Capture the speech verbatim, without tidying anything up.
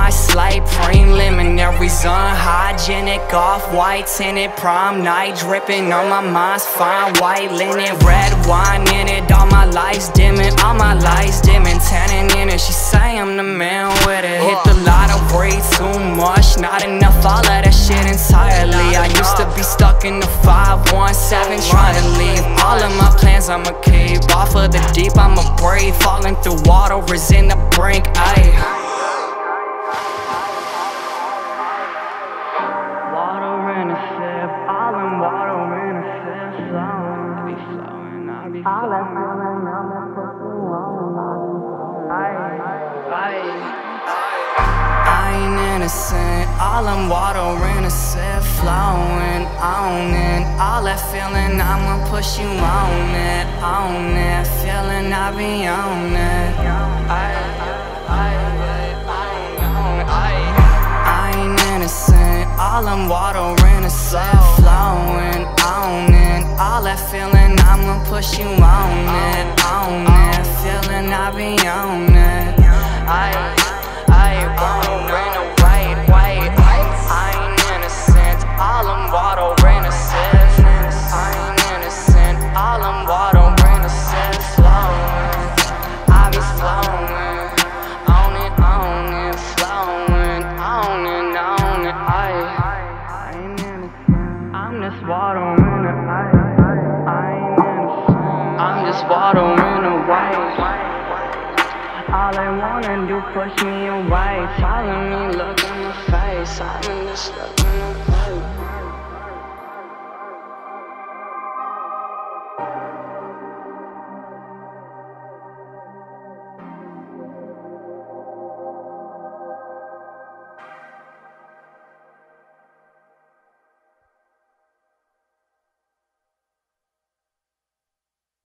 my slate, preliminaries unhygienic, off-white tinted, prom night, dripping on my mind's fine white linen, red wine in it, all my lights dimming, all my lights dimming, tanning in it, she say I'm the man with it, hit the lottery too much, not enough, all of that shit entirely, I used to be stuck in the five one seven, trying to leave, all of my plans I'ma keep, off of the deep I'ma breathe, falling through water is in the brink, ayy. Water in a sip, all in water in a sip, flowing, I be flowing, I be flowing, I ain't innocent, all in water in a sip, flowing, owning, all that feeling, I'ma push you on it, on it, feeling I be on it, I, I, I, I ain't innocent, all in water in a sip, flowing, owning, all that feeling, I'ma push you on it, on it, feeling I be on it, I, I, water in a white, white, I ain't innocent, all in water in a sip, I ain't innocent, all in water in a sip, flowing, I be flowing, on it, on it, flowing, on it, on it, I, I ain't innocent, I'm just water in a, I, I ain't innocent, I'm just water in a white. All they wanna do push me away, follow me, look in my face, I just look